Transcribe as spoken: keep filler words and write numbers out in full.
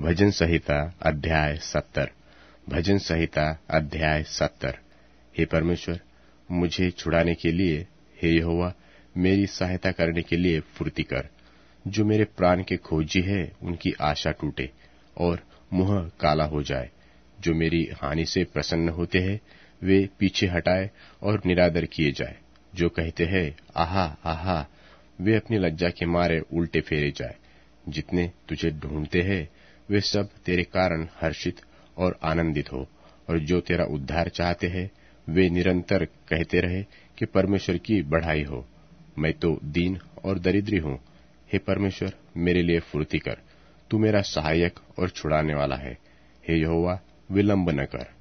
भजन संहिता अध्याय सत्तर। भजन संहिता अध्याय सत्तर। हे परमेश्वर, मुझे छुड़ाने के लिए, हे यहोवा, मेरी सहायता करने के लिए फुर्ती कर। जो मेरे प्राण के खोजी है, उनकी आशा टूटे और मुंह काला हो जाए। जो मेरी हानि से प्रसन्न होते हैं, वे पीछे हटाए और निरादर किए जाए। जो कहते हैं आहा आहा, वे अपनी लज्जा के मारे उल्टे फेरे जाए। जितने तुझे ढूंढते हैं, वे सब तेरे कारण हर्षित और आनंदित हो, और जो तेरा उद्धार चाहते हैं, वे निरंतर कहते रहे कि परमेश्वर की बढ़ाई हो। मैं तो दीन और दरिद्री हूँ। हे परमेश्वर, मेरे लिए फुर्ती कर। तू मेरा सहायक और छुड़ाने वाला है। हे यहोवा, विलंब न कर।